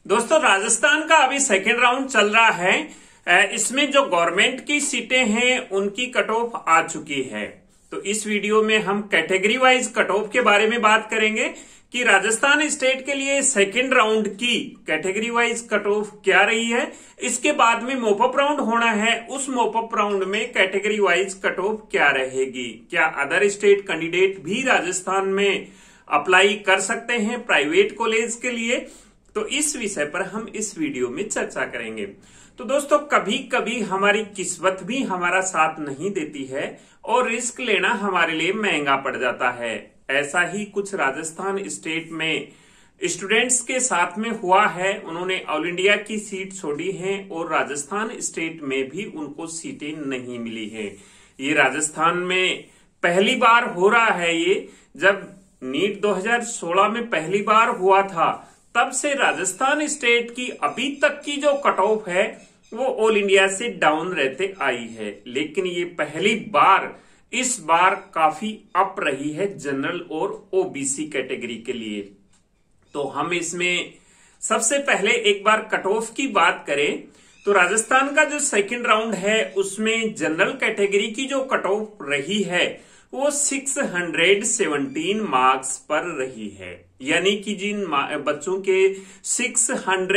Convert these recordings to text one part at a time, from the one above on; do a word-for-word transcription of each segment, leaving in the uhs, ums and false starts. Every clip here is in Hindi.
दोस्तों राजस्थान का अभी सेकेंड राउंड चल रहा है। इसमें जो गवर्नमेंट की सीटें हैं उनकी कट ऑफ आ चुकी है। तो इस वीडियो में हम कैटेगरी वाइज कट ऑफ के बारे में बात करेंगे कि राजस्थान स्टेट के लिए सेकेंड राउंड की कैटेगरी वाइज कट ऑफ क्या रही है। इसके बाद में मोपअप राउंड होना है, उस मोपअप राउंड में कैटेगरी वाइज कट ऑफ क्या रहेगी। क्या अदर स्टेट कैंडिडेट भी राजस्थान में अप्लाई कर सकते हैं प्राइवेट कॉलेज के लिए, तो इस विषय पर हम इस वीडियो में चर्चा करेंगे। तो दोस्तों कभी कभी हमारी किस्मत भी हमारा साथ नहीं देती है और रिस्क लेना हमारे लिए महंगा पड़ जाता है। ऐसा ही कुछ राजस्थान स्टेट में स्टूडेंट्स के साथ में हुआ है। उन्होंने ऑल इंडिया की सीट छोड़ी है और राजस्थान स्टेट में भी उनको सीटें नहीं मिली है। ये राजस्थान में पहली बार हो रहा है। ये जब नीट दो हज़ार सोलह में पहली बार हुआ था तब से राजस्थान स्टेट की अभी तक की जो कट ऑफ है वो ऑल इंडिया से डाउन रहते आई है, लेकिन ये पहली बार इस बार काफी अप रही है जनरल और ओबीसी कैटेगरी के लिए। तो हम इसमें सबसे पहले एक बार कट ऑफ की बात करें तो राजस्थान का जो सेकंड राउंड है उसमें जनरल कैटेगरी की जो कट ऑफ रही है वो छह सौ सत्रह मार्क्स पर रही है। यानी कि जिन बच्चों के छह सौ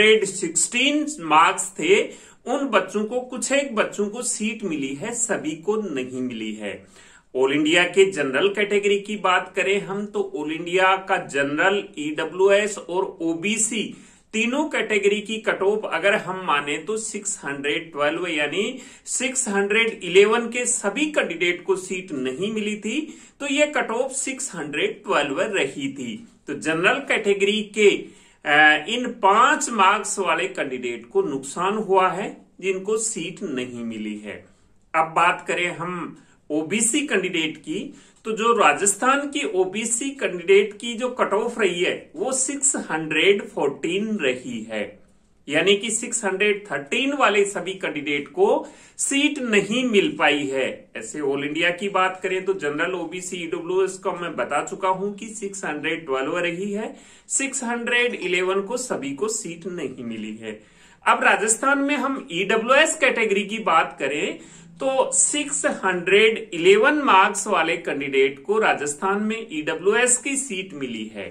सोलह मार्क्स थे उन बच्चों को, कुछ एक बच्चों को सीट मिली है, सभी को नहीं मिली है। ऑल इंडिया के जनरल कैटेगरी की बात करें हम तो ऑल इंडिया का जनरल, ईडब्ल्यूएस और ओबीसी तीनों कैटेगरी की कट ऑफ अगर हम माने तो छह सौ बारह यानी छह सौ ग्यारह के सभी कैंडिडेट को सीट नहीं मिली थी, तो ये कट ऑफ छह सौ बारह रही थी। तो जनरल कैटेगरी के इन पांच मार्क्स वाले कैंडिडेट को नुकसान हुआ है जिनको सीट नहीं मिली है। अब बात करें हम ओबीसी कैंडिडेट की, तो जो राजस्थान की ओबीसी कैंडिडेट की जो कट ऑफ रही है वो छह सौ चौदह रही है। यानी कि छह सौ तेरह वाले सभी कैंडिडेट को सीट नहीं मिल पाई है। ऐसे ऑल इंडिया की बात करें तो जनरल, ओबीसी, ईडब्ल्यूएस को मैं बता चुका हूं कि छह सौ बारह रही है, छह सौ ग्यारह को सभी को सीट नहीं मिली है। अब राजस्थान में हम ईडब्ल्यूएस कैटेगरी की बात करें तो छह सौ ग्यारह मार्क्स वाले कैंडिडेट को राजस्थान में ईडब्ल्यूएस की सीट मिली है।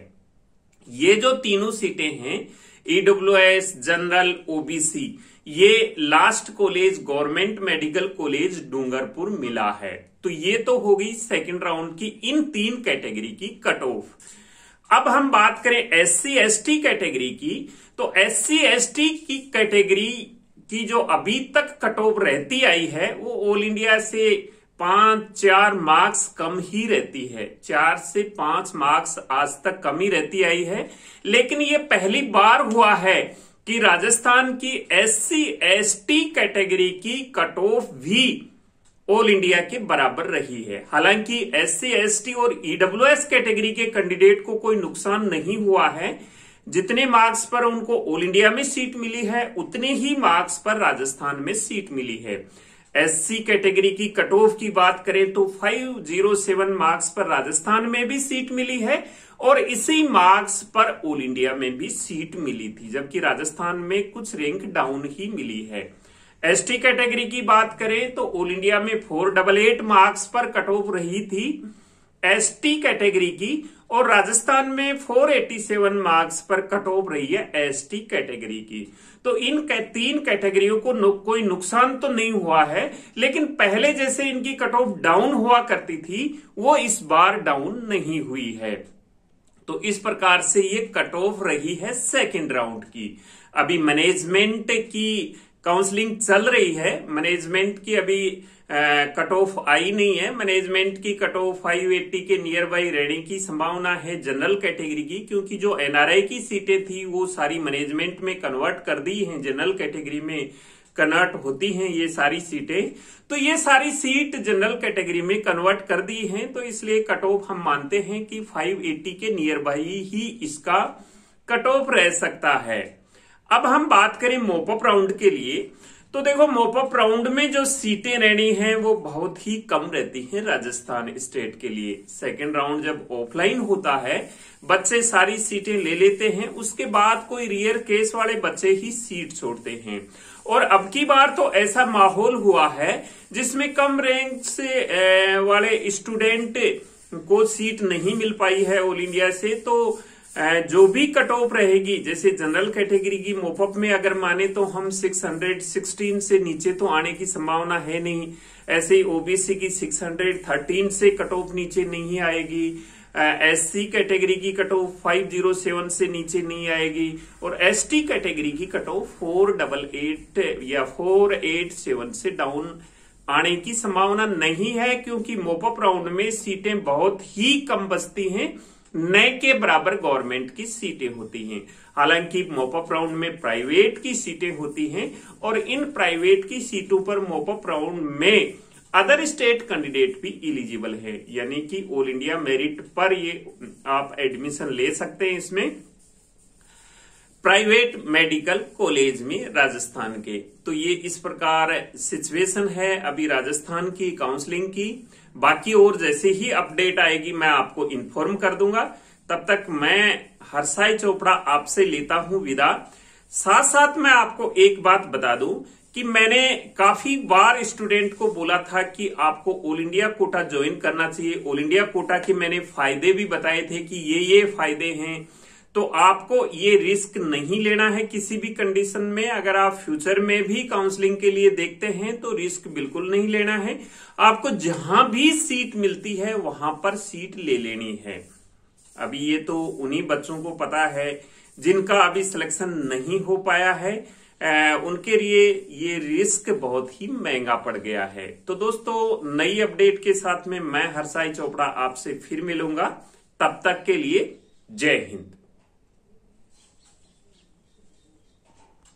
ये जो तीनों सीटें हैं ईडब्ल्यूएस, जनरल, ओबीसी, ये last college government medical college Dungarpur मिला है। तो ये तो हो गई सेकंड राउंड की इन तीन कैटेगरी की कट ऑफ। अब हम बात करें एससी एसटी कैटेगरी की, तो एससी एसटी की कैटेगरी की जो अभी तक कट ऑफ रहती आई है वो ऑल इंडिया से पांच चार मार्क्स कम ही रहती है। चार से पांच मार्क्स आज तक कम ही रहती आई है, लेकिन ये पहली बार हुआ है कि राजस्थान की एससी एसटी कैटेगरी की कट ऑफ भी ऑल इंडिया के बराबर रही है। हालांकि एससी एसटी और ईडब्ल्यूएस कैटेगरी के कैंडिडेट को कोई नुकसान नहीं हुआ है। जितने मार्क्स पर उनको ऑल इंडिया में सीट मिली है उतने ही मार्क्स पर राजस्थान में सीट मिली है। एससी कैटेगरी की कट ऑफ की बात करें तो पाँच सौ सात मार्क्स पर राजस्थान में भी सीट मिली है और इसी मार्क्स पर ऑल इंडिया में भी सीट मिली थी, जबकि राजस्थान में कुछ रैंक डाउन ही मिली है। एसटी कैटेगरी की बात करें तो ऑल इंडिया में फोर डबल एट मार्क्स पर कट ऑफ रही थी एसटी कैटेगरी की और राजस्थान में चार सौ सत्तासी मार्क्स पर कट ऑफ रही है एसटी कैटेगरी की। तो इन तीन कैटेगरियों को नु, कोई नुकसान तो नहीं हुआ है, लेकिन पहले जैसे इनकी कट ऑफ डाउन हुआ करती थी वो इस बार डाउन नहीं हुई है। तो इस प्रकार से ये कट ऑफ रही है सेकेंड राउंड की। अभी मैनेजमेंट की काउंसलिंग चल रही है। मैनेजमेंट की अभी कट ऑफ आई नहीं है। मैनेजमेंट की कट ऑफ पाँच सौ अस्सी के नियर बाई रहने की संभावना है जनरल कैटेगरी की, क्योंकि जो एनआरआई की सीटें थी वो सारी मैनेजमेंट में कन्वर्ट कर दी हैं, जनरल कैटेगरी में कन्वर्ट होती हैं ये सारी सीटें। तो ये सारी सीट जनरल कैटेगरी में कन्वर्ट कर दी हैं, तो इसलिए कट ऑफ हम मानते हैं कि पाँच सौ अस्सी के नियर बाई ही इसका कट ऑफ रह सकता है। अब हम बात करें मोपअप राउंड के लिए, तो देखो मॉपअप राउंड में जो सीटें रहनी हैं वो बहुत ही कम रहती हैं राजस्थान स्टेट के लिए। सेकेंड राउंड जब ऑफलाइन होता है, बच्चे सारी सीटें ले लेते हैं, उसके बाद कोई रेयर केस वाले बच्चे ही सीट छोड़ते हैं। और अब की बार तो ऐसा माहौल हुआ है जिसमें कम रैंक से वाले स्टूडेंट को सीट नहीं मिल पाई है ऑल इंडिया से। तो जो भी कट ऑफ रहेगी, जैसे जनरल कैटेगरी की मॉपअप में अगर माने तो हम छह सौ सोलह से नीचे तो आने की संभावना है नहीं। ऐसे ही ओबीसी की छह सौ तेरह से कट ऑफ नीचे नहीं आएगी। एससी कैटेगरी की कट ऑफ पाँच सौ सात से नीचे नहीं आएगी। और एसटी कैटेगरी की कट ऑफ चार सौ अट्ठासी या चार सौ सत्तासी से डाउन आने की संभावना नहीं है, क्योंकि मॉपअप राउंड में सीटें बहुत ही कम बचती हैं, न के बराबर गवर्नमेंट की सीटें होती हैं। हालांकि मॉपअप राउंड में प्राइवेट की सीटें होती हैं और इन प्राइवेट की सीटों पर मॉपअप राउंड में अदर स्टेट कैंडिडेट भी एलिजिबल है, यानी कि ऑल इंडिया मेरिट पर ये आप एडमिशन ले सकते हैं इसमें प्राइवेट मेडिकल कॉलेज में राजस्थान के। तो ये इस प्रकार सिचुएशन है अभी राजस्थान की काउंसलिंग की। बाकी और जैसे ही अपडेट आएगी मैं आपको इन्फॉर्म कर दूंगा। तब तक मैं हर्षाई चोपड़ा आपसे लेता हूं विदा। साथ साथ मैं आपको एक बात बता दूं कि मैंने काफी बार स्टूडेंट को बोला था कि आपको ऑल इंडिया कोटा ज्वाइन करना चाहिए। ऑल इंडिया कोटा के मैंने फायदे भी बताए थे कि ये ये फायदे हैं, तो आपको ये रिस्क नहीं लेना है किसी भी कंडीशन में। अगर आप फ्यूचर में भी काउंसलिंग के लिए देखते हैं तो रिस्क बिल्कुल नहीं लेना है। आपको जहां भी सीट मिलती है वहां पर सीट ले लेनी है। अभी ये तो उन्हीं बच्चों को पता है जिनका अभी सिलेक्शन नहीं हो पाया है, आ, उनके लिए ये रिस्क बहुत ही महंगा पड़ गया है। तो दोस्तों, नई अपडेट के साथ में मैं हर्षाई चोपड़ा आपसे फिर मिलूंगा। तब तक के लिए जय हिंद।